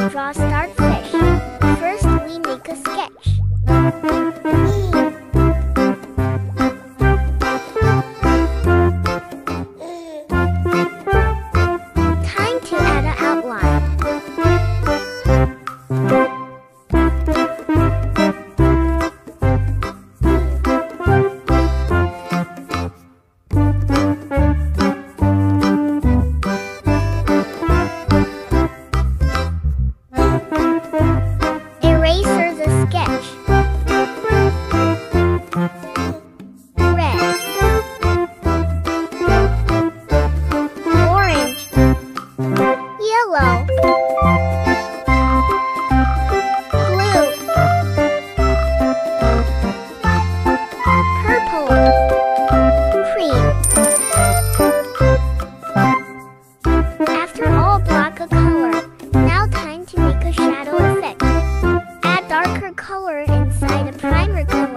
Draw starfish. First, we make a sketch. Time to add an outline. Eraser the sketch. Red, orange, yellow, blue, purple, cream. After all block a color, now time to make a shadow effect. Add darker color inside a primer color.